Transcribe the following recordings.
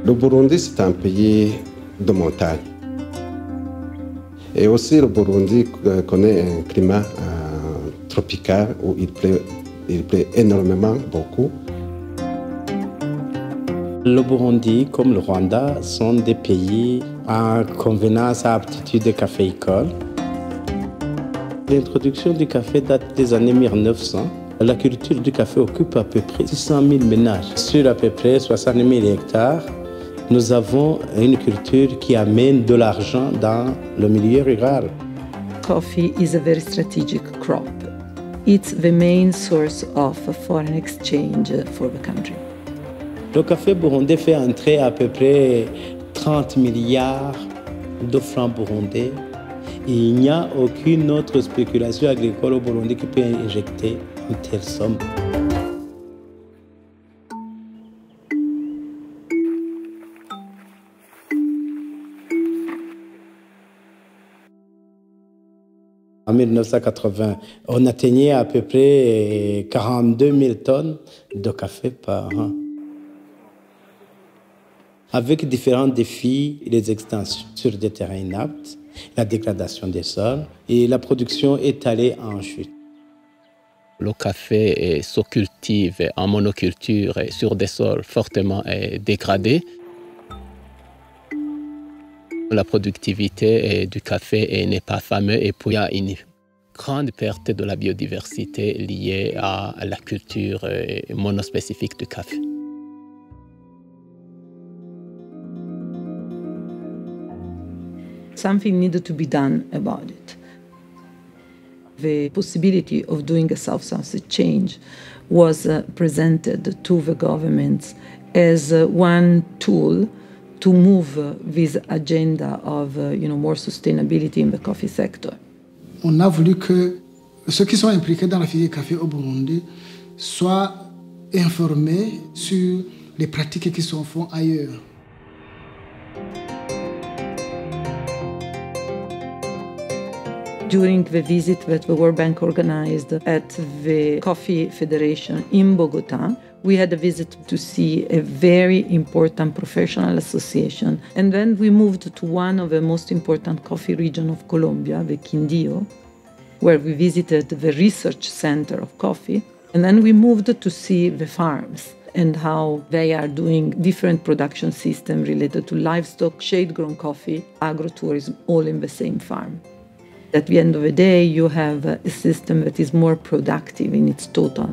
Le Burundi, c'est un pays de montagne. Et aussi, le Burundi connaît un climat tropical où il pleut énormément, beaucoup. Le Burundi, comme le Rwanda, sont des pays à convenance à aptitude caféicole. L'introduction du café date des années 1900. La culture du café occupe à peu près 600 000 ménages. Sur à peu près 60 000 hectares, nous avons une culture qui amène de l'argent dans le milieu rural. Coffee is a very strategic crop. It's the main source of foreign exchange for the country. Le café burundais fait entrer à peu près 30 milliards de francs burundais. Et il n'y a aucune autre spéculation agricole au Burundi qui peut injecter une telle somme. En 1980, on atteignait à peu près 42 000 tonnes de café par an. Avec différents défis, les extensions sur des terrains inaptes, la dégradation des sols et la production est allée en chute. Le café se cultive en monoculture et sur des sols fortement dégradés. La productivité du café n'est pas fameuse et puis il y a une grande perte de la biodiversité liée à la culture monospécifique du café. Something needed to be done about it. The possibility of doing a South-South exchange was presented to the governments as one tool to move this agenda of more sustainability in the coffee sector. On a voulu que ceux qui sont impliqués dans la filière café au Burundi soient informés sur les pratiques qui sont faites ailleurs. During the visit that the World Bank organized at the Coffee Federation in Bogota, we had a visit to see a very important professional association. And then we moved to one of the most important coffee regions of Colombia, the Quindío, where we visited the research center of coffee. And then we moved to see the farms and how they are doing different production systems related to livestock, shade-grown coffee, agrotourism, all in the same farm. At the end of the day, you have a system that is more productive in its total.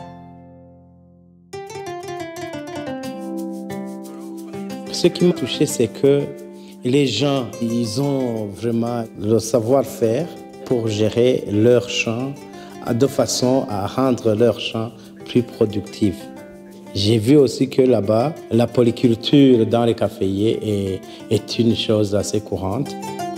Ce qui m'a touché, c'est que les gens, ils ont vraiment le savoir-faire pour gérer leurs champs de façon à rendre leurs champs plus productifs. J'ai vu aussi que là-bas, la polyculture dans les caféiers est une chose assez courante.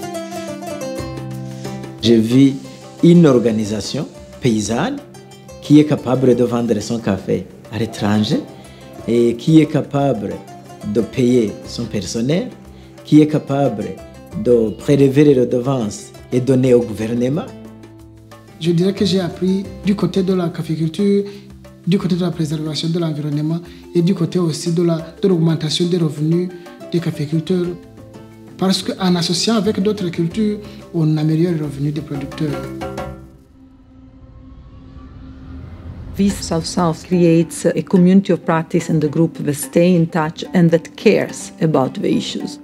J'ai vu une organisation paysanne qui est capable de vendre son café à l'étranger et qui est capable de payer son personnel, qui est capable de prélever les redevances et donner au gouvernement. Je dirais que j'ai appris du côté de la caféiculture, du côté de la préservation de l'environnement et du côté aussi de l'augmentation des revenus des caféiculteurs. Parce qu'en associant avec d'autres cultures, on améliore les revenus des producteurs. This South-South creates a community of practice and a group that stay in touch and that cares about the issues.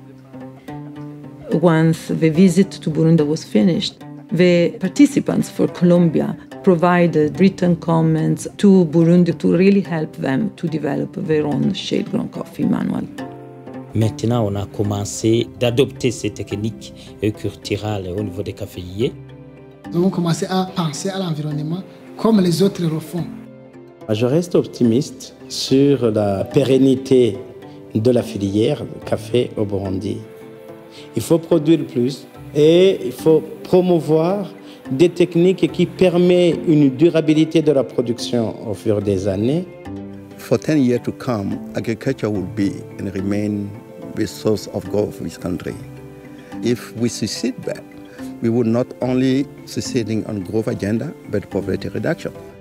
Once the visit to Burundi was finished, the participants for Colombia provided written comments to Burundi to really help them to develop their own shade-grown coffee manual. Maintenant, on a commencé d'adopter ces techniques culturelles au niveau des caféiers. Nous avons commencé à penser à l'environnement comme les autres le font. Je reste optimiste sur la pérennité de la filière café au Burundi. Il faut produire plus et il faut promouvoir des techniques qui permettent une durabilité de la production au fur des années. For 10 years to come, agriculture will be and remain the source of growth of this country. If we succeed that, we would not only succeeding on growth agenda, but poverty reduction.